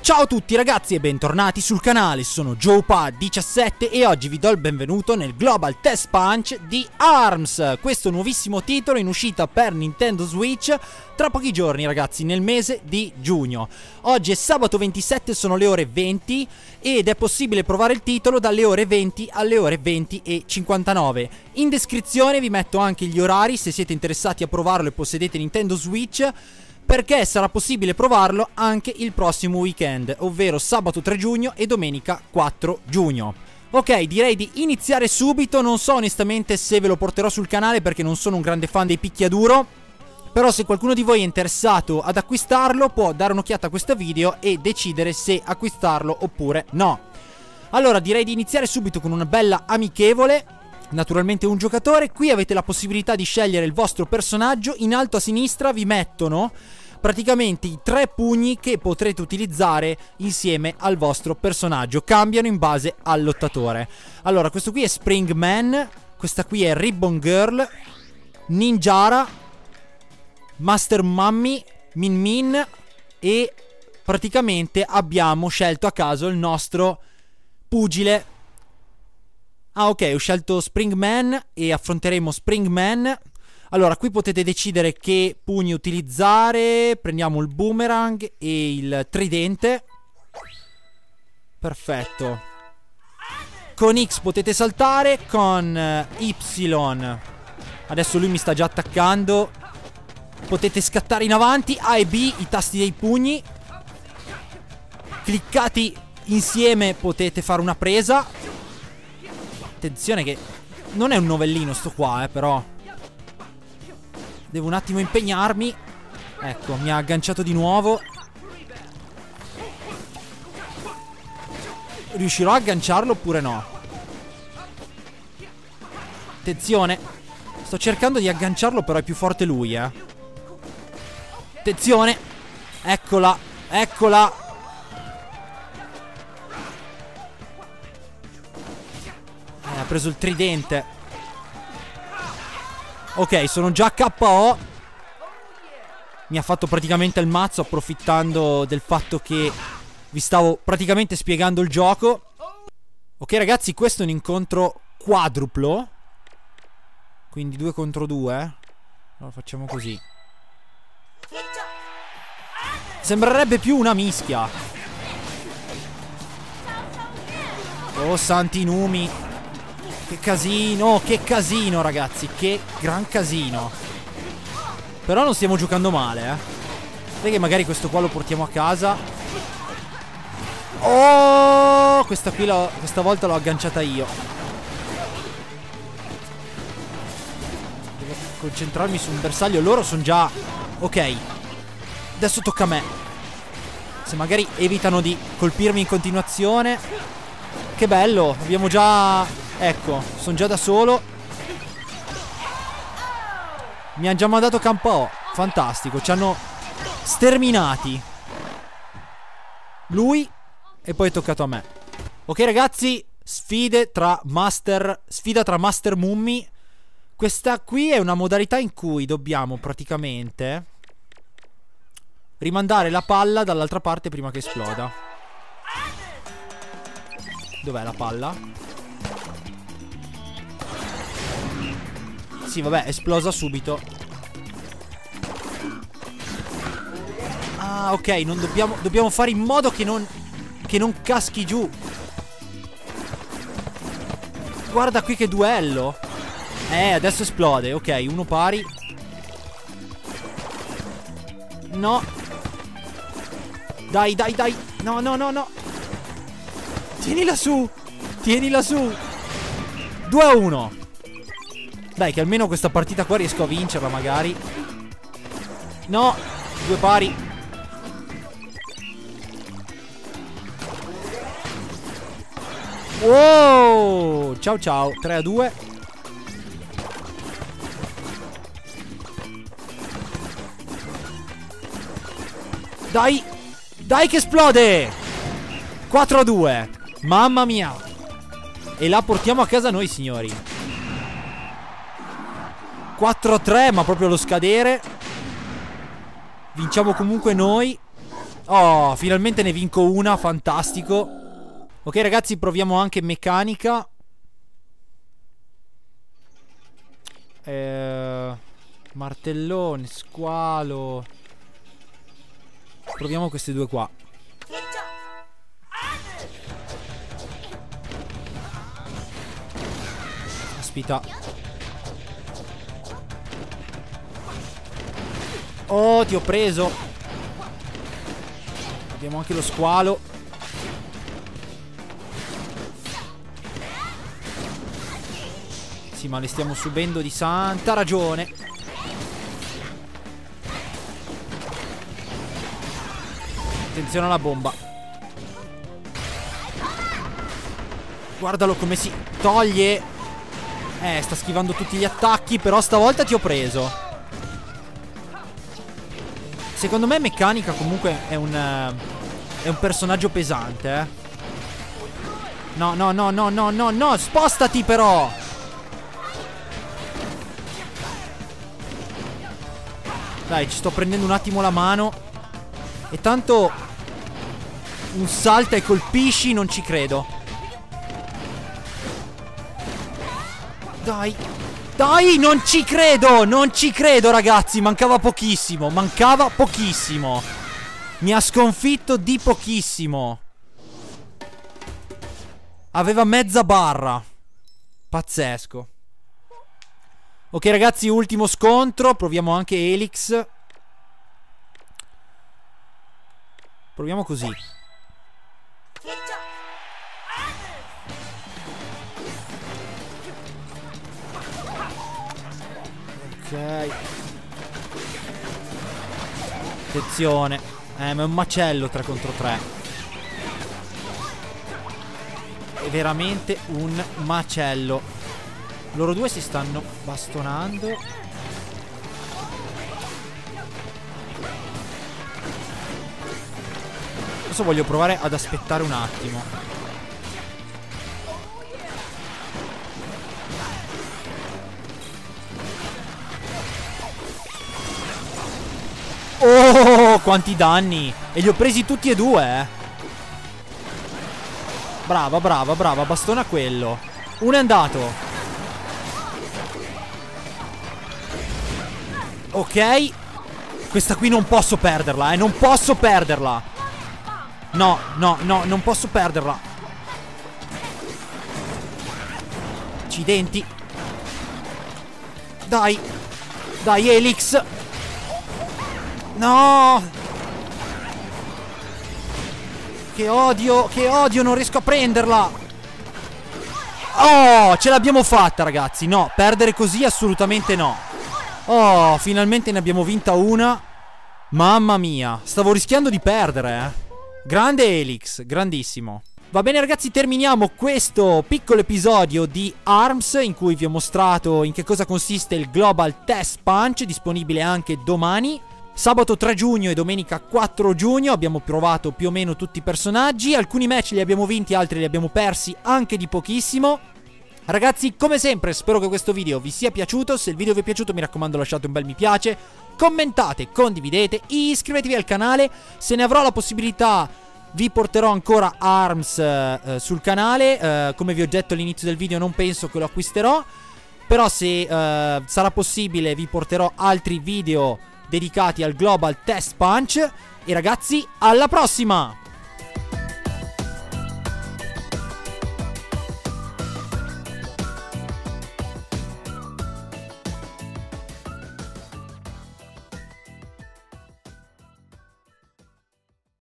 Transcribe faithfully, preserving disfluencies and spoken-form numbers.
Ciao a tutti ragazzi e bentornati sul canale, sono Joepa diciassette e oggi vi do il benvenuto nel Global Test Punch di ARMS, questo nuovissimo titolo in uscita per Nintendo Switch tra pochi giorni ragazzi, nel mese di giugno. Oggi è sabato ventisette, sono le ore venti ed è possibile provare il titolo dalle ore venti alle ore venti e cinquantanove. In descrizione vi metto anche gli orari se siete interessati a provarlo e possedete Nintendo Switch, perché sarà possibile provarlo anche il prossimo weekend, ovvero sabato tre giugno e domenica quattro giugno. Ok, direi di iniziare subito. Non so onestamente se ve lo porterò sul canale perché non sono un grande fan dei picchiaduro, però se qualcuno di voi è interessato ad acquistarlo può dare un'occhiata a questo video e decidere se acquistarlo oppure no. Allora direi di iniziare subito con una bella amichevole. Naturalmente un giocatore. Qui avete la possibilità di scegliere il vostro personaggio. In alto a sinistra vi mettono praticamente i tre pugni che potrete utilizzare insieme al vostro personaggio. Cambiano in base al lottatore. Allora questo qui è Spring Man, questa qui è Ribbon Girl, Ninjara, Master Mummy, Min Min, e praticamente abbiamo scelto a caso il nostro pugile. Ah ok, ho scelto Spring Man e affronteremo Spring Man. Allora qui potete decidere che pugni utilizzare. Prendiamo il boomerang e il tridente. Perfetto. Con X potete saltare, con Y adesso lui mi sta già attaccando. Potete scattare in avanti. A e B i tasti dei pugni. Cliccati insieme potete fare una presa. Attenzione che non è un novellino sto qua, eh, però devo un attimo impegnarmi. Ecco, mi ha agganciato di nuovo. Riuscirò a agganciarlo oppure no? Attenzione. Sto cercando di agganciarlo, però è più forte lui, eh. Attenzione. Eccola, eccola. Ha preso il tridente. Ok, sono già K O. Mi ha fatto praticamente il mazzo, approfittando del fatto che vi stavo praticamente spiegando il gioco. Ok ragazzi, questo è un incontro quadruplo, quindi due contro due. Allora facciamo così. Sembrerebbe più una mischia. Oh santi numi. Che casino, che casino ragazzi, che gran casino. Però non stiamo giocando male, eh. Perché magari questo qua lo portiamo a casa. Oh, questa qui l'ho, questa volta l'ho agganciata io. Devo concentrarmi su un bersaglio. Loro sono già... Ok, adesso tocca a me. Se magari evitano di colpirmi in continuazione. Che bello, abbiamo già... Ecco, sono già da solo. Mi hanno già mandato K O. Fantastico, ci hanno sterminati lui e poi è toccato a me. Ok ragazzi, sfide tra Master Sfida tra Master Mummy. Questa qui è una modalità in cui dobbiamo praticamente rimandare la palla dall'altra parte prima che esploda. Dov'è la palla? Sì, vabbè, è esplosa subito. Ah, ok, non dobbiamo... Dobbiamo fare in modo che non... Che non caschi giù. Guarda qui che duello. Eh, adesso esplode. Ok, uno pari. No. Dai, dai, dai. No, no, no, no. Tienila su. Tienila su. due a uno. Dai, che almeno questa partita qua riesco a vincerla magari. No, due pari. Wow, ciao ciao, tre a due. Dai, dai che esplode. quattro a due. Mamma mia. E la portiamo a casa noi signori. quattro a tre, ma proprio lo scadere. Vinciamo comunque noi. Oh, finalmente ne vinco una, fantastico. Ok ragazzi, proviamo anche meccanica. eh, Martellone, squalo. Proviamo queste due qua. Aspetta. Oh, ti ho preso. Abbiamo anche lo squalo. Sì, ma le stiamo subendo di santa ragione. Attenzione alla bomba. Guardalo come si toglie. Eh, sta schivando tutti gli attacchi. Però stavolta ti ho preso. Secondo me Meccanica comunque è un È un personaggio pesante, eh. No, no, no, no, no, no, no. Spostati però. Dai, ci sto prendendo un attimo la mano. E tanto un salta e colpisci, non ci credo. Dai. Dai, non ci credo. Non ci credo, ragazzi. Mancava pochissimo. Mancava pochissimo. Mi ha sconfitto di pochissimo. Aveva mezza barra. Pazzesco. Ok, ragazzi, ultimo scontro. Proviamo anche Helix. Proviamo così. Ok. Attenzione. Eh, ma è un macello tre contro tre. È veramente un macello. Loro due si stanno bastonando. Adesso voglio provare ad aspettare un attimo. Oh, quanti danni. E li ho presi tutti e due, eh. Brava, brava, brava. Bastona quello. Uno è andato. Ok. Questa qui non posso perderla, eh. Non posso perderla. No, no, no, non posso perderla. Accidenti. Dai. Dai, Helix. No. Che odio, che odio, non riesco a prenderla. Oh, ce l'abbiamo fatta, ragazzi. No, perdere così assolutamente no. Oh, finalmente ne abbiamo vinta una. Mamma mia, stavo rischiando di perdere, eh. Grande Helix, grandissimo. Va bene ragazzi, terminiamo questo piccolo episodio di ARMS in cui vi ho mostrato in che cosa consiste il Global Test Punch, disponibile anche domani. Sabato tre giugno e domenica quattro giugno abbiamo provato più o meno tutti i personaggi. Alcuni match li abbiamo vinti, altri li abbiamo persi anche di pochissimo. Ragazzi, come sempre, spero che questo video vi sia piaciuto. Se il video vi è piaciuto, mi raccomando, lasciate un bel mi piace, commentate, condividete, iscrivetevi al canale. Se ne avrò la possibilità, vi porterò ancora ARMS eh, sul canale. eh, Come vi ho detto all'inizio del video, non penso che lo acquisterò, però se eh, sarà possibile vi porterò altri video dedicati al Global Test Punch. E ragazzi, alla prossima!